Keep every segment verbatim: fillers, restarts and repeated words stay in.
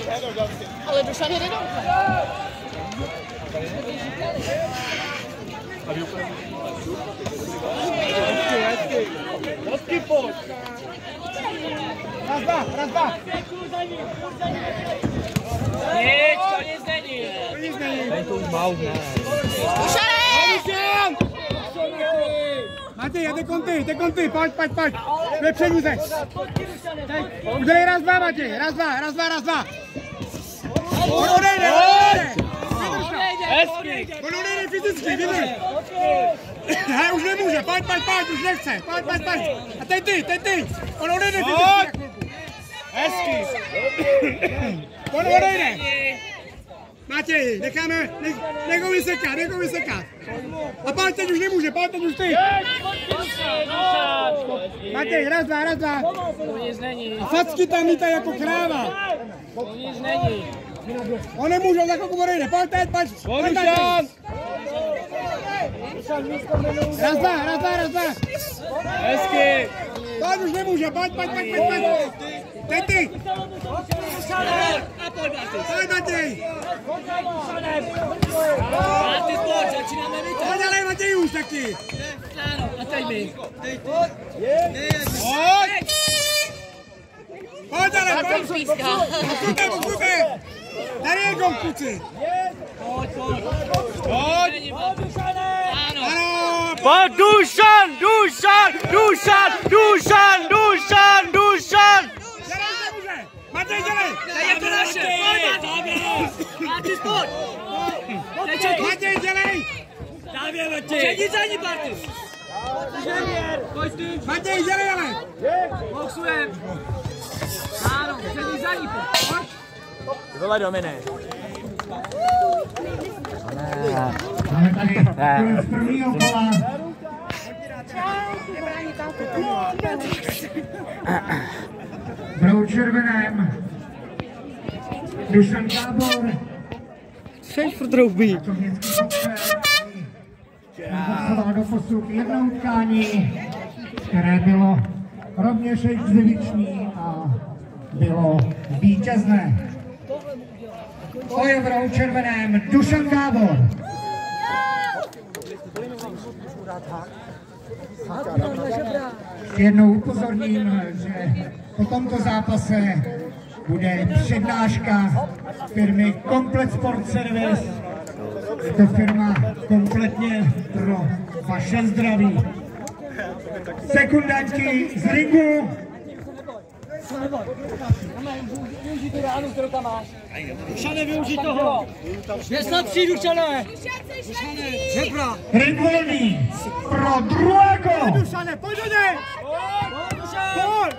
Ale Dušan jede dolů. Hezky pojď. Raz, dva, raz, dva. Nic, to nic není. To nic není. Tady to už má už ne. Dušan! Matěj, jde konty, jde konty, pojď, pojď, pojď. Dvě přeníze. Udělej raz, dva, Matěj, raz, dva, raz, dva, raz, dva. On odejde, on odejde. Hezky. On odejde fyzicky, vydrž. Hele, už nemůže, pojď, pojď, pojď, už nechce, pojď, pojď, pojď. A teď ty, teď ty. On odejde fyzicky na chvilku. Hezky. On odejde. Matěj, necháme, nech, nech ho vysekat, nech ho vysekat. A pojď, teď už nemůže, pojď, teď už ty. Matěj, raz, dva, raz, dva. To nic není. A facky tam lítají jako kráva. To nic není. On nemůže, on za chvilku odejde, pojď, teď, pojď. Pojď, Dušan. Raz, dva, raz, dva, raz, dva. Hezky. Pojď, už nemůže, pojď, pojď, pojď, pojď, pojď. Teď ty. Pojď, Matěj. Ty sport, začínáme vítat. Pojď, ale Matěj už taky. Ano, a teď my. Pojď. Pojď, ale pojď. Pokuté, pokuté. Tady je gol, kluci. Pojď, pojď. Pojď. Ano. Ano. Pojď, Dušan, Dušan, Dušan, Dušan, Dušan, Dušan. Dělej, nemůže. Matěj, dělej. Je to naše. Pojď, Matěj, sport. Matěj, dělej. Dávě, Matěj. Přední za ní, Bárty. Pojď ty. Matěj, dělej, ale. Boxujem. Ano, přední za ní, pojď. Vole, Domine. Máme tady z prvního kola. Budou červeném Dušan Gábor. Seš furt troubí. Rakovnický boxer, který boxoval doposud jedno utkání, které bylo rovněž exhibiční a bylo vítězné. To je v rohu červeném Dušan Gábor. Ještě jednou upozorním, že po tomto zápase bude přednáška firmy Komplet Sport Service. Je to firma kompletně pro vaše zdraví. Sekundanti z ringu. Dušane, využij toho. Je slabší, Dušane. Žebra. Ring volný pro druhé kolo. Dušane, pojď do něj. Pojď.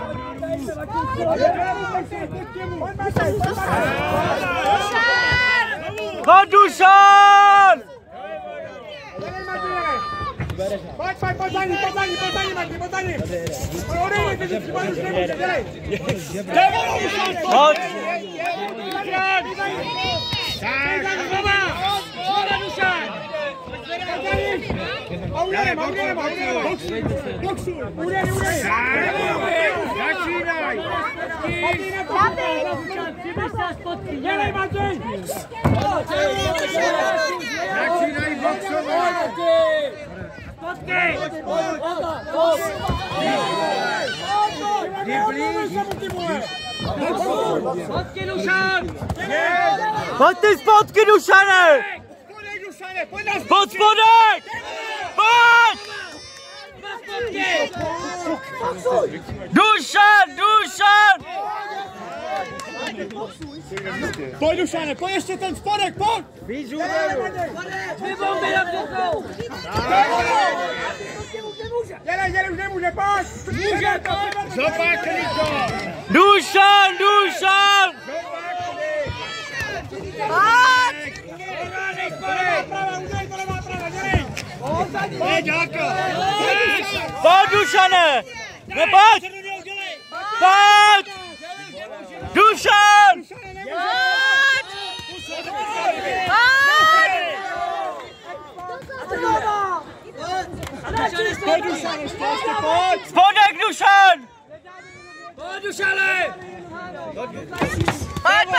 Pojď, Dušan. Pojď, pojď, pojď za ní, pojď za ní, pojď za ní, Matěj, pojď za ní. Odejde, fyzicky, pojď už nemůže, dělej. Pojď. A udělejme, a udělejme, a udělejme. Boxuj, udělej, udělej. Začínaj. Dělej, Matěj. Začínaj boxovat. Spotky. Spotky, Dušan. Pojď ty spotky, Dušane. Spodek, Dušane, pojď na spodky. Pod spodek. Pojď. Dušan, Dušan. Pojď, Dušane, pojď ještě ten spodek, pojď. Víc žůvěru. Dvě bomby na všechno. Dělej, dělej, už nemůže, pojď. Může, pojď. Zopakli to. Dušan, Dušan. Pojď. Prava, udělej to, nemá prava, dělej. Pojď, Jáko. Pojď, Dušane. Nepojď. Pojď. Dušan. Pojď, Dušan, ještě, ještě, pojď. Spodek, Dušan. Pojď, Dušane. Pojď,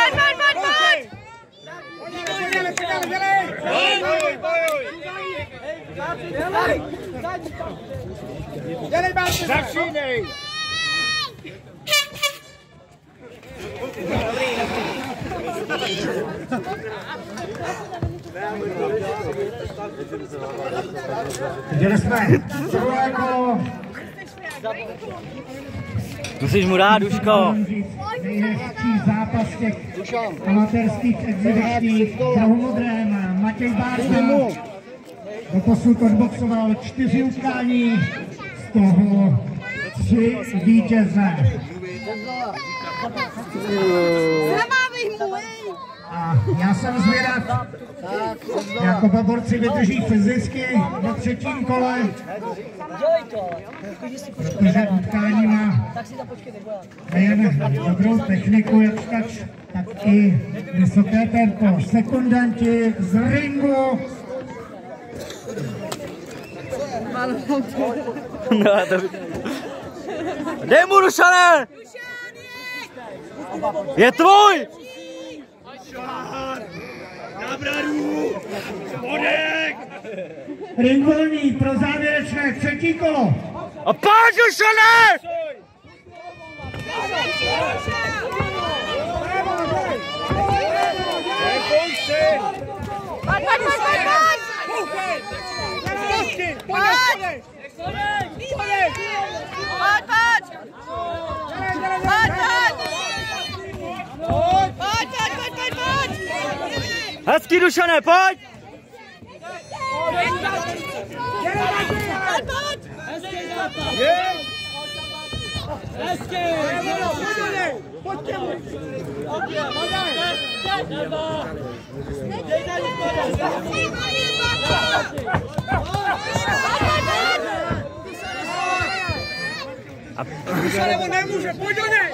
Dělej, Bárta! Začínej! Viděli jsme druhé kolo. Musíš mu dát, Duško. Nejhezčí zápas těch amatérských exibičních v rohu modrém. Matěj Bárta doposud odboxoval čtyři utkání, z toho tři vítěze. A já jsem zvědav, jak oba borci vydrží fyzicky ve třetím kole, protože utkání má nejen dobrou techniku, jak tač, tak i vysoké tempo. Sekundanti z ringu. No, to... Dej mu, Dušane! Je tvůj! Na bradu! Spodek! Ring volný pro závěrečné třetí kolo. A pojď, Dušane! Pojď, pojď, pojď, pojď! Pojď! Pojď! Hezký, Dušane, pojď! Dušan, nebo nemůže, pojď do něj!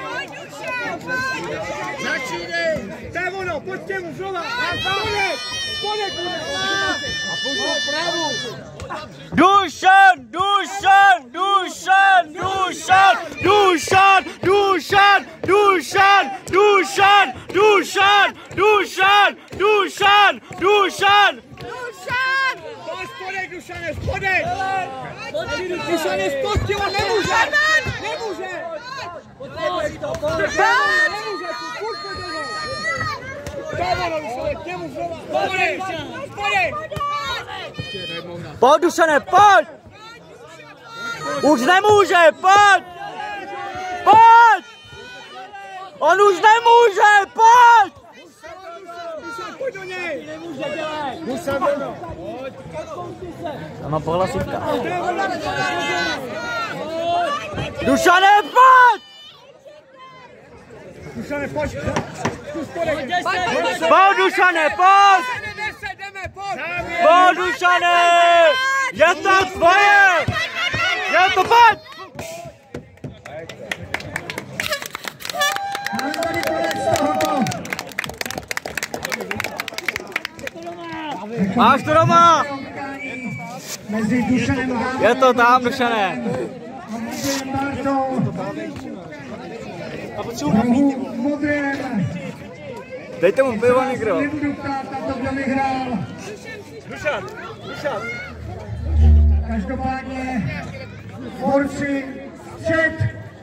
Začínej! To je ono, pojďte mu znova! Spodek! Spodek bude! A pojď do pravu! Dušan! Dušan! Dušan! Dušan! Dušan! Dušan! Dušan! Dušan! Dušan! Dušan! Dušan! Dušan! Dušan! Pojď spodek, Dušane, spodek! Dušane, spodky, on nemůže! Nemůže! Nemůže, furt pojď do něj! To je ono, Dušane, k němu znova! Spodek! Spodek! Pojď, Dušane, pojď! Už nemůže, pojď! Pojď! On už nemůže, pojď! Dušan, pojď do něj! Dušan, ono! Tam má pohlasivka. Dušane, pojď! Dušane, pojď! Zkus spodek! Pojď, Dušane, pojď! Pojď, Dušane! Je to tvoje! Je to, pojď! Máš to doma! Mezi Dušanem a Je to tam, Dušane! rohu modrém. Dejte mu pivo někdo. Nebudu ptát na to, kdo vyhrál. Dušan! Dušan! Každopádně borci střed.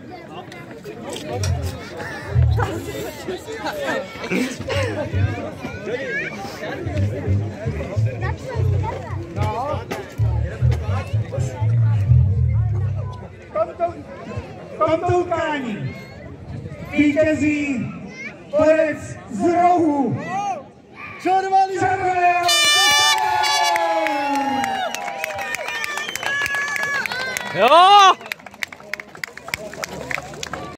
V tomto utkání vítězí borec z rohu. Červený! Červený! Jo!